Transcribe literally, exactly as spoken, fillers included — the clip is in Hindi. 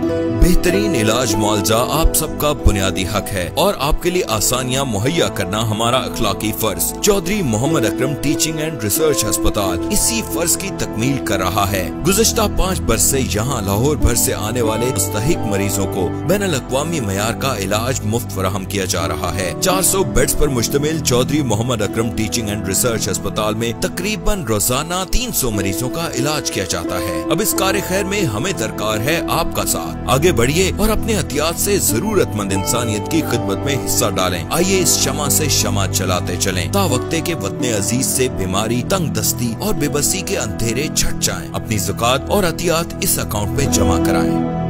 बेहतरीन इलाज मुआवजा आप सबका बुनियादी हक है और आपके लिए आसानियां मुहैया करना हमारा अखलाकी फर्ज। Chaudhry Mohammad Akram teaching and research अस्पताल इसी फर्ज की तकमील कर रहा है। गुज़श्ता पाँच बरस से यहाँ लाहौर भर से आने वाले मुस्तहिक मरीजों को बैनुल अक़वामी मयार का इलाज मुफ्त फराहम किया जा रहा है। चार सौ बेड्स पर मुश्तमिल Chaudhry Mohammad Akram teaching and research अस्पताल में तकरीबन रोजाना तीन सौ मरीजों का इलाज किया जाता है। अब इस कार्य खैर में हमें दरकार है आपका साथ। आगे बढ़िए और अपने एहतियात से जरूरतमंद इंसानियत की खिदमत में हिस्सा डालें। आइए इस शमा से शमा चलाते चलें ता वक्ते के वतने अजीज से बीमारी, तंग दस्ती और बेबसी के अंधेरे छट जाएं। अपनी ज़कात और एहतियात इस अकाउंट में जमा कराएं।